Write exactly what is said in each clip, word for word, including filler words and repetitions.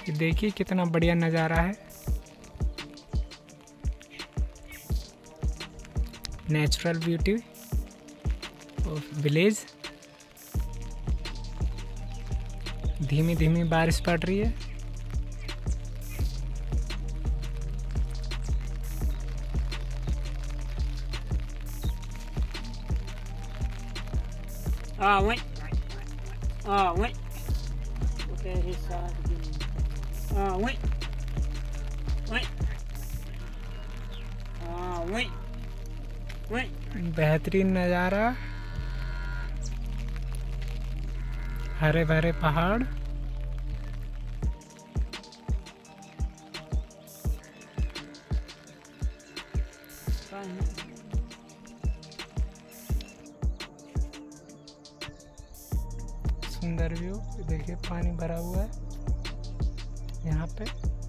ये देखिए कितना बढ़िया नज़ारा है। Natural beauty of village. धीमी धीमी बारिश पड़ रही है। Ah, wait. Ah, wait. Look at his side again. Ah, wait. Wait. Ah, wait. Wait. बेहतरीन नज़ारा, हरे भरे पहाड़। सुंदर व्यू। देखिए पानी भरा हुआ है यहाँ पे।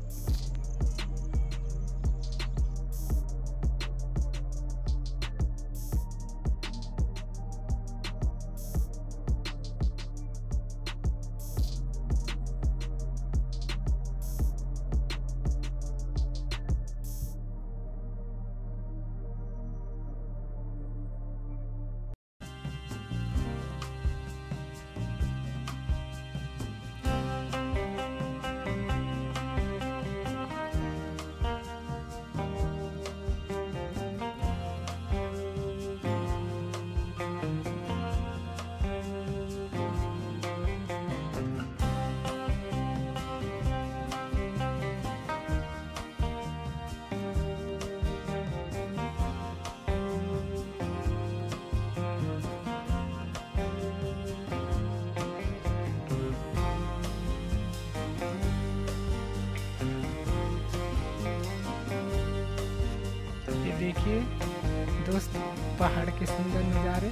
देखिए दोस्त पहाड़ के सुंदर नज़ारे।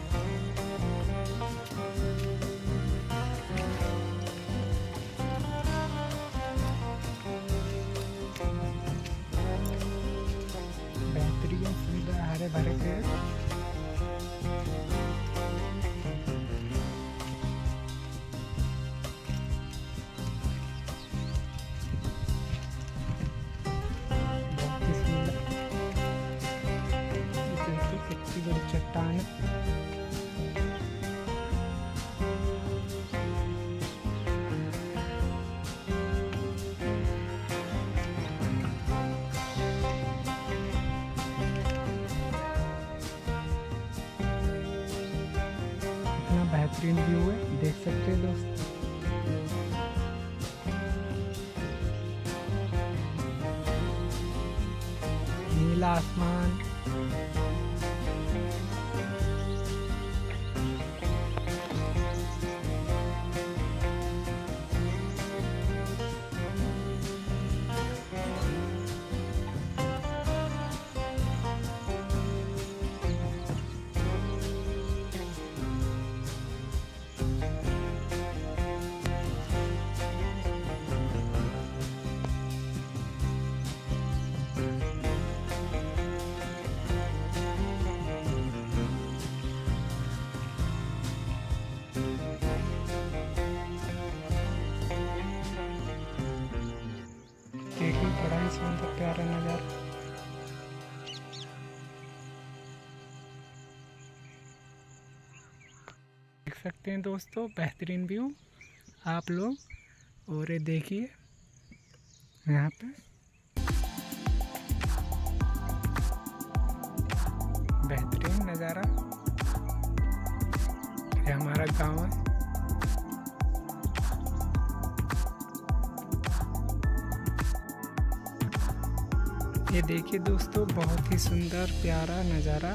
बेहतरीन सुंदर हरे भरे पेड़। बड़ी चट्टान। इतना बेहतरीन व्यू है, देख सकते हैं दोस्त। नीला आसमान। देखिए बड़ा ही सुंदर प्यारा नज़ारा। देख सकते हैं दोस्तों बेहतरीन व्यू आप लोग। और ये देखिए यहाँ पे बेहतरीन नज़ारा। ये हमारा गांव है। ये देखिए दोस्तों बहुत ही सुंदर प्यारा नज़ारा।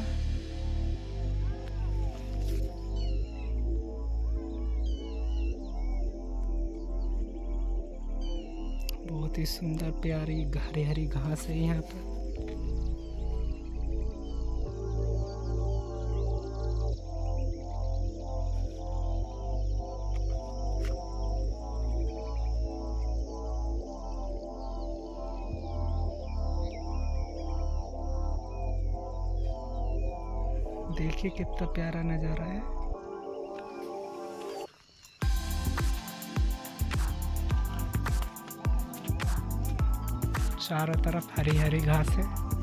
बहुत ही सुंदर प्यारी हरी हरी घास है यहाँ पर। देखिए कितना प्यारा नज़ारा है। चारों तरफ हरी हरी घास है।